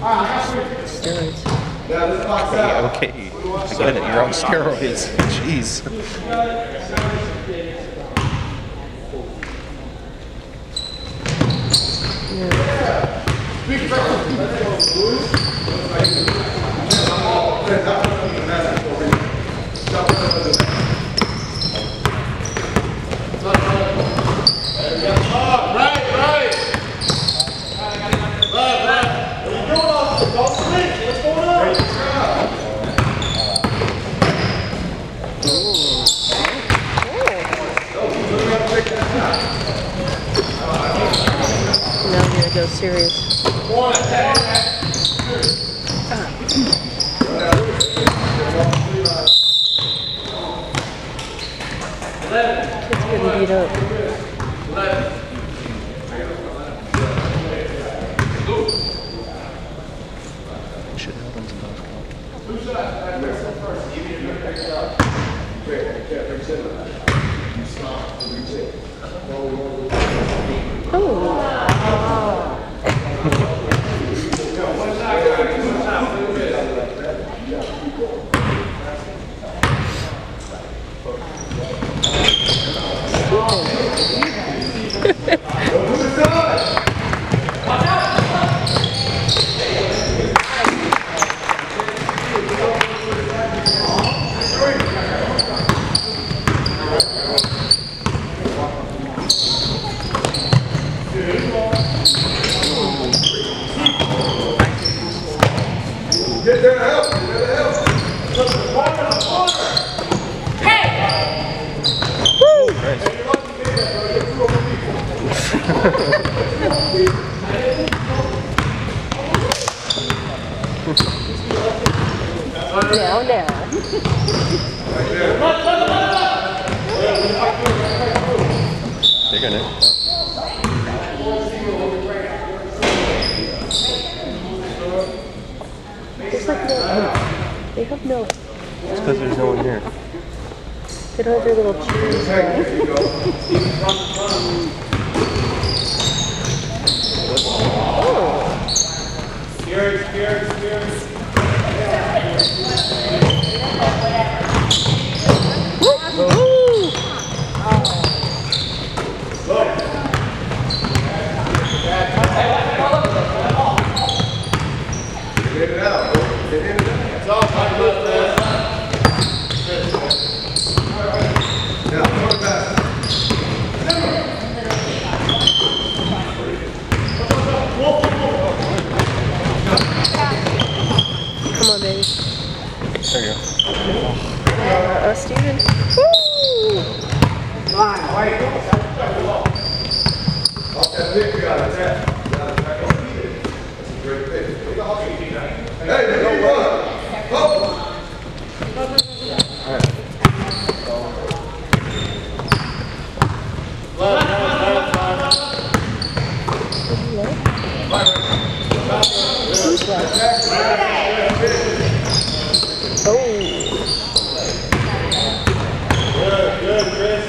Steroids. Okay. I get it. You're on steroids. Jeez. Now I'm gonna go serious. Kid's getting beat up. Shit happens in basketball. Get there to help. Get there to help. Hey! Woo! Nice. Now. They're gonna. It's like no. They have no. It's because there's no one here. They don't have their little cheese. Come on, baby. There you go. Steven. Woo! Line, wait. Off that pick, we got it. That's a great pick. Hey, no run. Oh. Who's that? Oh. Good, Chris.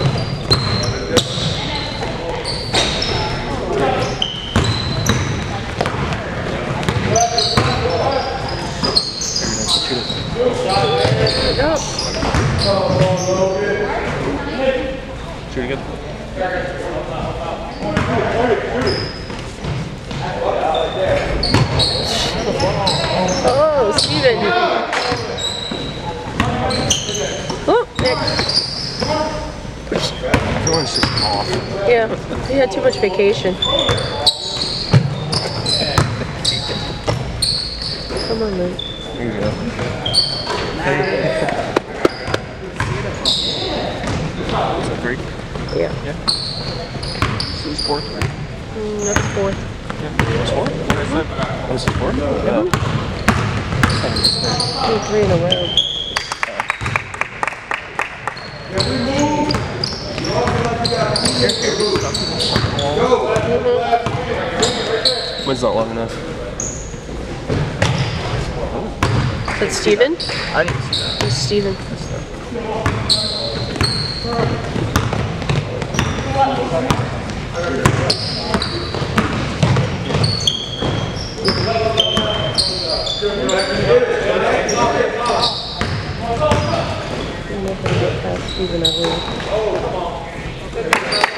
Shoot again. Oh, Steven. Oh, Nick. Everyone's just off. Yeah, he had too much vacation. Come on, man. There you go. Is that three? Yeah. Yeah. So it's fourth, right? That's fourth. Yeah. It's fourth? Oh, this is fourth? Yeah. Three in a row. Wind's not long enough. Is that Steven? I didn't see that. Who's Steven? I'm not gonna get past Steven, I believe.